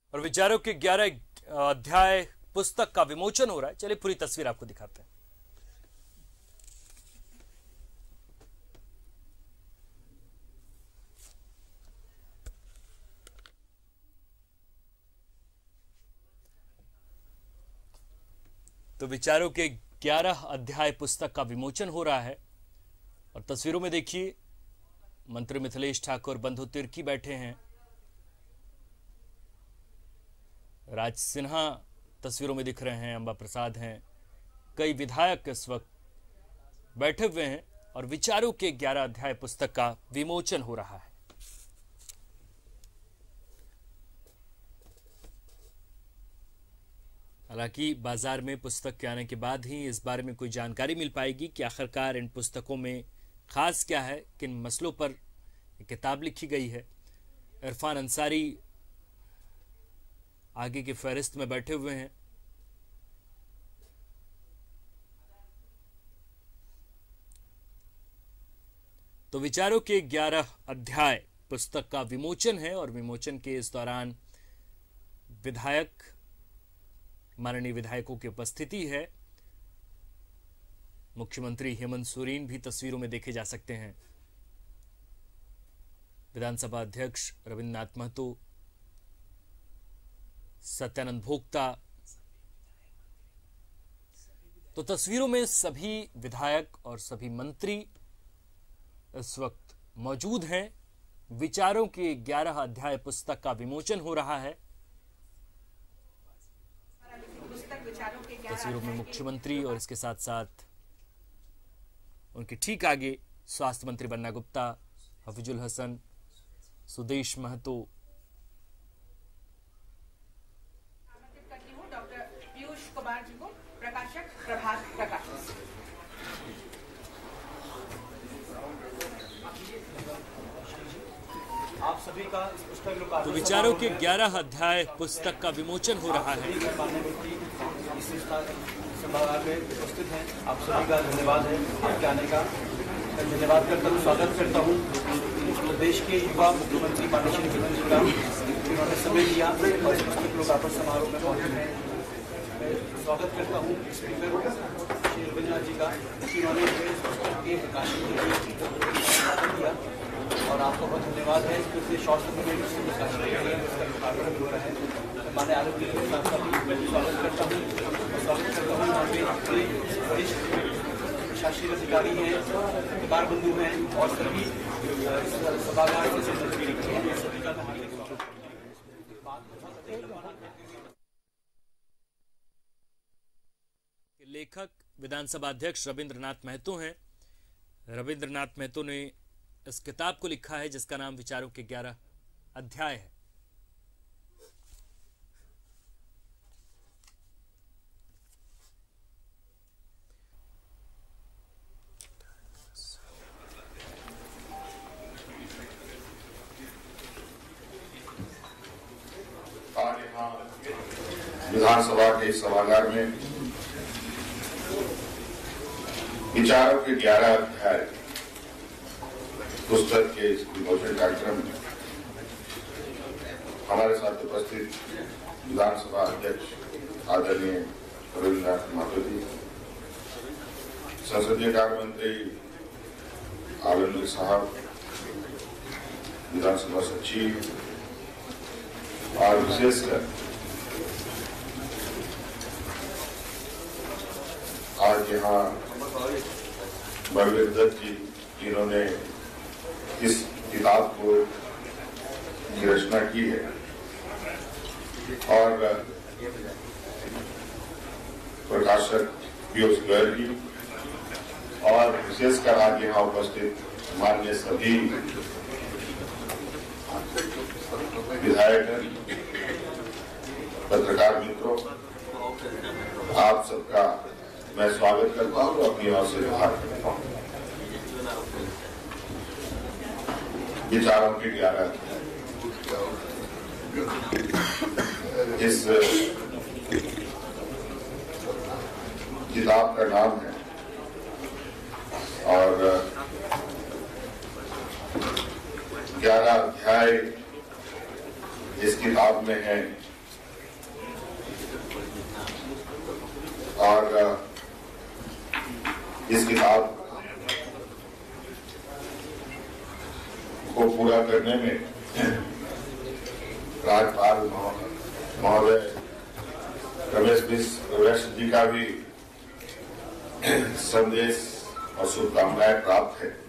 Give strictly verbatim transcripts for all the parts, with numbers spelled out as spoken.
और विचारों के ग्यारह अध्याय पुस्तक का विमोचन हो रहा है। चलिए पूरी तस्वीर आपको दिखाते हैं। तो विचारों के ग्यारह अध्याय पुस्तक का विमोचन हो रहा है और तस्वीरों में देखिए मंत्री मिथिलेश ठाकुर बंधु तिर्की बैठे हैं। राज सिन्हा तस्वीरों में दिख रहे हैं, अंबा प्रसाद हैं, कई विधायक इस वक्त बैठे हुए हैं और विचारों के ग्यारह अध्याय पुस्तक का विमोचन हो रहा है। हालांकि बाजार में पुस्तक के आने के बाद ही इस बारे में कोई जानकारी मिल पाएगी कि आखिरकार इन पुस्तकों में खास क्या है, किन मसलों पर किताब लिखी गई है। इरफान अंसारी आगे की फहरिस्त में बैठे हुए हैं। तो विचारों के ग्यारह अध्याय पुस्तक का विमोचन है और विमोचन के इस दौरान विधायक माननीय विधायकों की उपस्थिति है। मुख्यमंत्री हेमंत सोरेन भी तस्वीरों में देखे जा सकते हैं। विधानसभा अध्यक्ष रविन्द्रनाथ महतो, सत्यानंद भोक्ता, तो तस्वीरों में सभी विधायक और सभी मंत्री इस वक्त मौजूद हैं। विचारों के ग्यारह अध्याय पुस्तक का विमोचन हो रहा है। तस्वीरों में मुख्यमंत्री और इसके साथ साथ उनके ठीक आगे स्वास्थ्य मंत्री बन्ना गुप्ता, हफीजुल हसन, सुदेश महतो, डॉक्टर पीयूष कुमार जी को प्रकाशक प्रभात प्रकाश। आप सभी का इस पुस्तक तो विचारों के ग्यारह अध्याय पुस्तक का विमोचन हो रहा है। सभागार में उपस्थित हैं, आप सभी का धन्यवाद है आपके आने का। धन्यवाद करता हूँ, स्वागत करता हूँ देश के युवा मुख्यमंत्री माननीय श्री हेमंत जी का, उन्होंने समय लिया और इस पुस्तक लोकार्पण समारोह में मौजूद हैं। मैं स्वागत करता हूँ स्पीकर श्री रविन्द्रनाथ जी का, जिन्होंने इस पुस्तक के प्रकाशन के लिए किया और आपका बहुत धन्यवाद है। क्योंकि शॉर्ट में प्रकाशन के लिए इसका लोकार्पण हो रहा है। माननीय आरोग्य के साथ साथ स्वागत करता हूँ स्वागत करता हूँ यहाँ पे वरिष्ठ शासकीय अधिकारी हैं, पत्रकार बंधु हैं और सभी सभागार से संबंधित सभी का हार्दिक स्वागत। लेखक विधानसभा अध्यक्ष रविन्द्रनाथ महतो हैं। रविन्द्रनाथ महतो ने इस किताब को लिखा है जिसका नाम विचारों के ग्यारह अध्याय है। आज यहाँ विधानसभा के सभागार में विचारों के ग्यारह अध्याय पुस्तक के इस विमोचन कार्यक्रम में हमारे साथ उपस्थित विधानसभा अध्यक्ष आदरणीय रविन्द्रनाथ महतो जी, संसदीय कार्य मंत्री आलमगीर साहब, विधानसभा सचिव और विशेषकर आज यहाँ बलवीर दत्त जी, जिन्होंने इस किताब को की रचना की है, और प्रकाशक पीयूष गोयल जी और विशेषकर आज यहाँ उपस्थित माननीय सभी विधायक, पत्रकार मित्रों, आप सबका मैं स्वागत करता हूँ और अपनी ओर से जोहार करता हूँ। विचारों के ग्यारह इस किताब का नाम है और ग्यारह अध्याय इस किताब में है और इस किताब को पूरा करने में राज्यपाल महोदय रमेश मिश्र जी का भी संदेश और शुभकामनाएं प्राप्त है।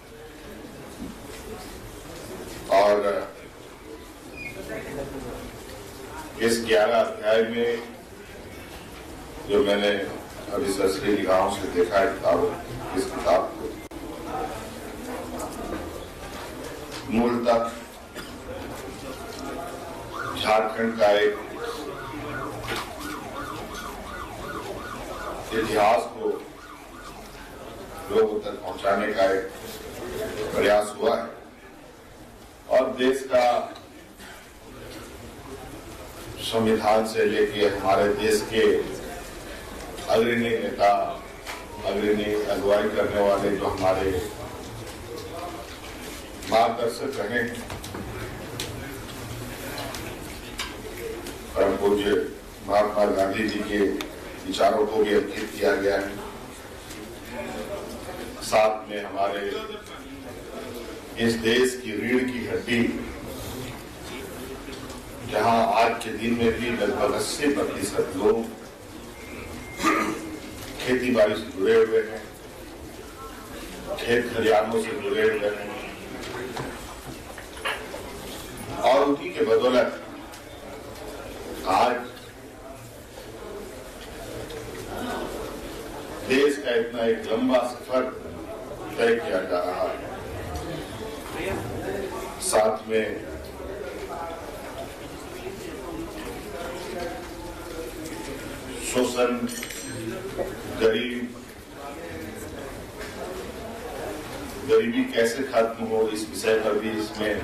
और इस ग्यारह अध्याय में जो मैंने अभी सरसरी निगाहों से देखा है किताब इस किताब को, मूलतः झारखंड का एक इतिहास को लोगों तक पहुंचाने का एक प्रयास हुआ है और देश का संविधान से लेके हमारे देश के अग्रणी नेता, अग्रणी अगुवाई करने वाले जो हमारे मार्गदर्शक रहे हैं, परम पूज्य महात्मा गांधी जी के विचारों को भी अंकित किया गया है। साथ में हमारे इस देश की रीढ़ की हड्डी, जहां आज के दिन में भी लगभग अस्सी प्रतिशत लोग खेती बाड़ी से जुड़े हुए हैं, खेत खलिहानों से जुड़े हुए हैं और उन्हीं के बदौलत आज देश का इतना एक लंबा सफर तय किया जा रहा है। साथ में शोषण, गरीब गरीबी कैसे खत्म हो, इस विषय पर भी इसमें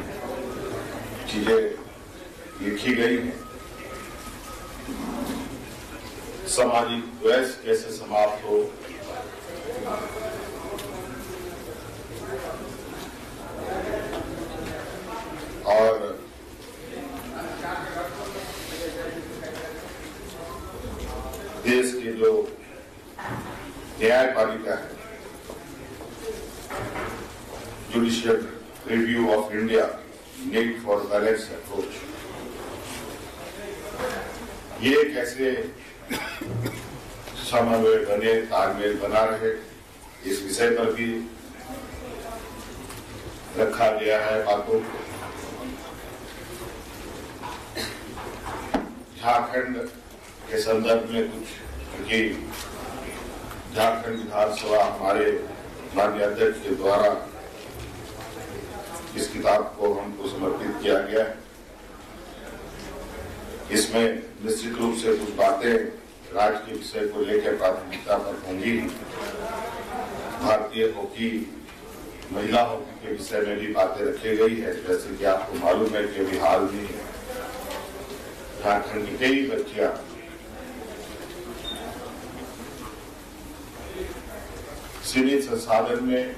चीजें लिखी गई हैं। सामाजिक द्वेष कैसे समाप्त हो, और देश की जो न्यायपालिका है, judicial review of India, need for balance approach, ये कैसे समन्वय बने, तालमेल बना रहे, इस विषय पर भी रखा गया है बातों को। झारखंड के संदर्भ में कुछ, क्योंकि झारखंड विधानसभा हमारे माननीय अध्यक्ष के द्वारा इस किताब को हमको समर्पित किया गया है। इसमें निश्चित रूप से कुछ बातें राज्य के विषय को लेकर प्राथमिकता पर होंगी। भारतीय हॉकी, महिला हॉकी के विषय में भी बातें रखी गई है। जैसे कि आपको मालूम है कि अभी हाल में झारखंड की कई बच्चियां सीमित संसाधन में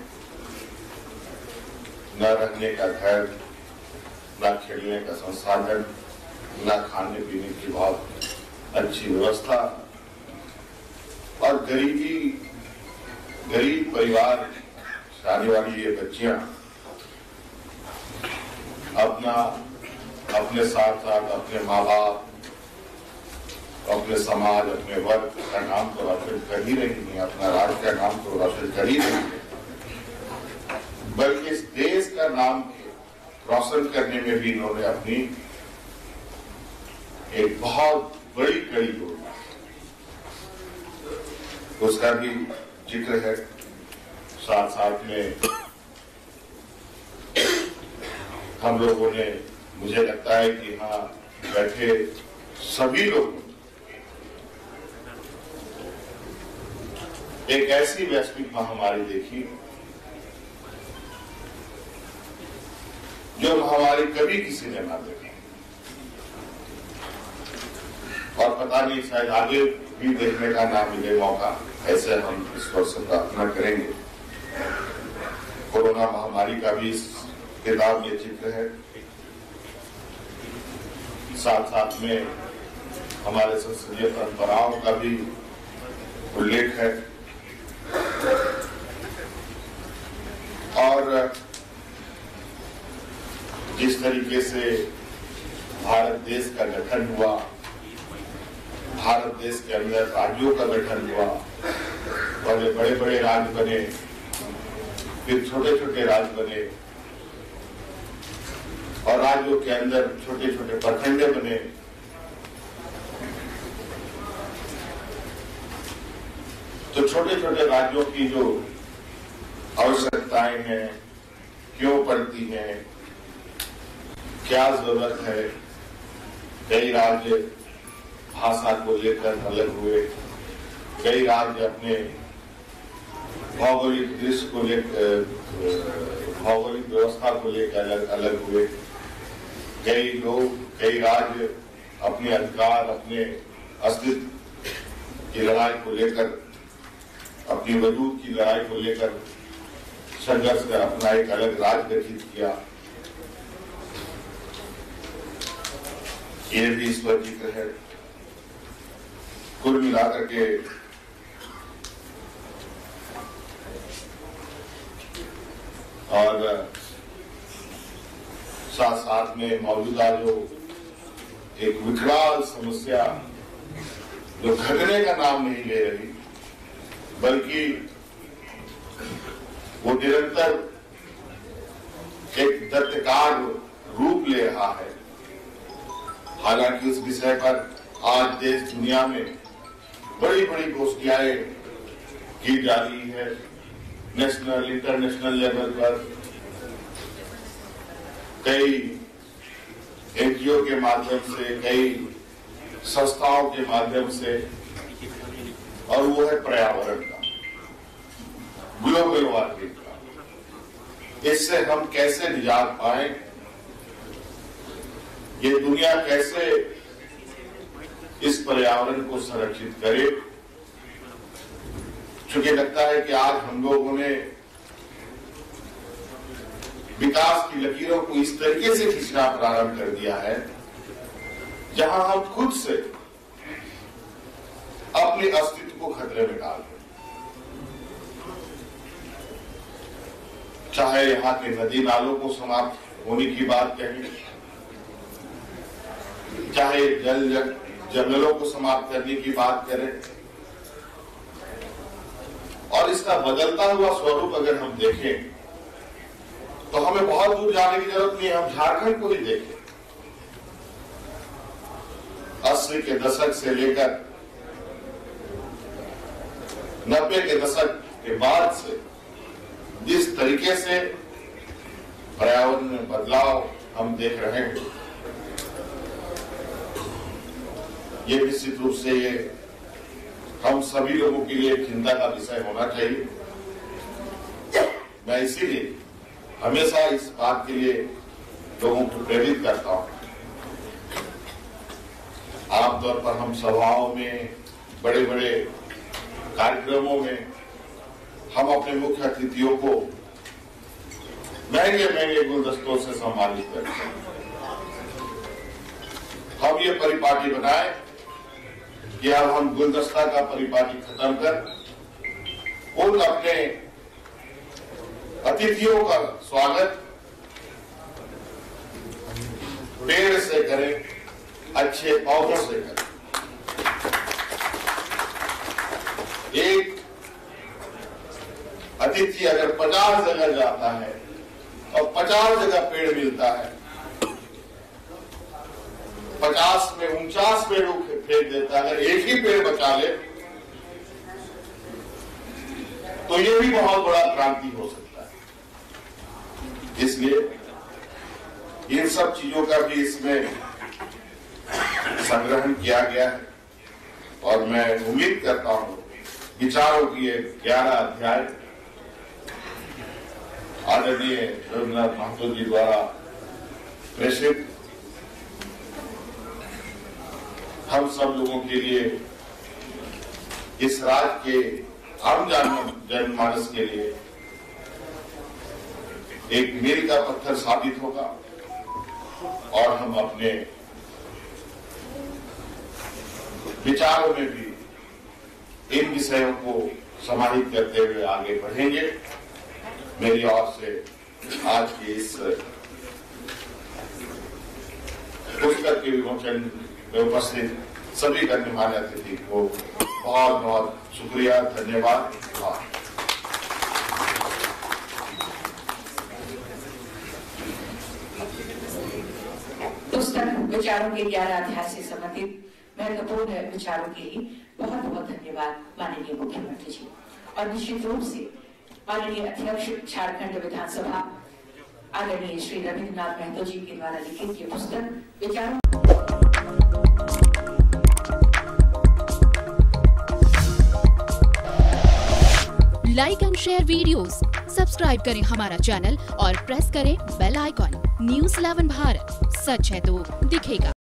न रहने का घर, न खेलने का संसाधन, न खाने पीने की बहुत अच्छी व्यवस्था और गरीबी, गरीब परिवार से आने वाली ये बच्चियां अपना अपने साथ साथ अपने माँ बाप, अपने समाज, अपने वर्ग का नाम तो रोशन कर ही रही है, अपना राज्य का नाम तो रोशन कर ही रही है, बल्कि इस देश का नाम रोशन करने में भी इन्होंने अपनी एक बहुत बड़ी कड़ी जोड़ी, उसका भी जिक्र है। साथ साथ में हम लोगों ने, मुझे लगता है कि यहाँ बैठे सभी लोग एक ऐसी वैश्विक महामारी देखी जो महामारी कभी किसी ने ना देखी और पता नहीं शायद आगे भी देखने का ना मिले मौका, ऐसे हम इस वर्ष प्रार्थना करेंगे। कोरोना महामारी का भी इस किताब में जिक्र है। साथ साथ में हमारे संसदीय परंपराओं का भी उल्लेख है। और जिस तरीके से भारत देश का गठन हुआ, भारत देश के अंदर राज्यों का गठन हुआ, पहले बड़े बड़े राज्य बने, फिर छोटे छोटे राज्य बने, और राज्यों के अंदर छोटे छोटे प्रखंड बने। तो छोटे छोटे राज्यों की जो आवश्यकताएं हैं, क्यों पड़ती हैं, क्या जरूरत है, कई राज्य भाषा को लेकर अलग हुए, कई राज्य अपने भौगोलिक दृश्य को लेकर, भौगोलिक व्यवस्था को लेकर अलग अलग हुए, कई लोग, कई राज्य अपने अधिकार, अपने अस्तित्व की लड़ाई को लेकर, अपनी वजूद की लड़ाई को लेकर संघर्ष कर अपना एक अलग राज्य गठित किया। ये भी इस पर जिक्र है। कुल मिलाकर के और साथ साथ में मौजूदा जो एक विकराल समस्या जो घटने का नाम नहीं ले रही, बल्कि वो निरंतर एक दैत्यकार रूप ले रहा है। हालांकि उस विषय पर आज देश दुनिया में बड़ी बड़ी घोषणाएं की जा रही है, नेशनल इंटरनेशनल लेवल पर कई एनजीओ के माध्यम से, कई संस्थाओं के माध्यम से, और वो है पर्यावरण का, ग्लोबल वार्मिंग का। इससे हम कैसे निजात पाए, ये दुनिया कैसे इस पर्यावरण को संरक्षित करे। चूंकि लगता है कि आज हम लोगों ने विकास की लकीरों को इस तरीके से खींचना प्रारंभ कर दिया है जहां हम खुद से अपने अस्तित्व को खतरे में डाल रहे, चाहे यहाँ के नदी नालों को समाप्त होने की बात कहें, चाहे जल जग, जंगलों को समाप्त करने की बात करें, और इसका बदलता हुआ स्वरूप अगर हम देखें तो हमें बहुत दूर जाने की जरूरत नहीं, हम झारखंड को ही देखें। अस्सी के दशक से लेकर नब्बे के दशक के बाद से जिस तरीके से पर्यावरण में बदलाव हम देख रहे हैं, ये निश्चित रूप से ये हम सभी लोगों के लिए चिंता का विषय होना चाहिए। मैं इसीलिए हमेशा इस बात के लिए लोगों को प्रेरित करता हूं। आमतौर पर हम सभाओं में, बड़े बड़े कार्यक्रमों में हम अपने मुख्य अतिथियों को महंगे महंगे गुलदस्तों से सम्मानित करते हैं। हम ये परिपाटी बनाए कि अब हम गुलदस्ता का परिपाटी खत्म कर उन अपने अतिथियों का स्वागत पेड़ से करें, अच्छे पौधों से करें। एक अतिथि अगर पचास जगह जाता है और पचास जगह पेड़ मिलता है, पचास में उनचास पेड़ फेंक देता है, अगर एक ही पेड़ बचा ले तो ये भी बहुत बड़ा क्रांति हो सकता है। इसलिए इन सब चीजों का भी इसमें संग्रहण किया गया है और मैं उम्मीद करता हूं विचारों की ये ग्यारह अध्याय आदरणीय रघुनाथ महतो जी द्वारा प्रेषित हम सब लोगों के लिए, इस राज्य के आम जनमानस के लिए एक मील का पत्थर साबित होगा और हम अपने विचारों में भी इन विषयों को समाहित करते हुए आगे बढ़ेंगे। मेरी ओर से आज की इस पुस्तक के विमोचन में उपस्थित सभी गणमान्य अतिथि को बहुत बहुत शुक्रिया, धन्यवाद। पुस्तक विचारों के ग्यारह अध्याय से संबंधित महत्वपूर्ण विचारों के लिए बहुत बहुत धन्यवाद माननीय मुख्यमंत्री जी, और निश्चित रूप से माननीय अध्यक्ष झारखंड विधानसभा आदरणीय श्री रविन्द्रनाथ महतो जी के द्वारा लिखित ये पुस्तक विचारों। Like and share videos, subscribe करें हमारा चैनल और प्रेस करें bell icon. News eleven Bharat, सच है तो दिखेगा।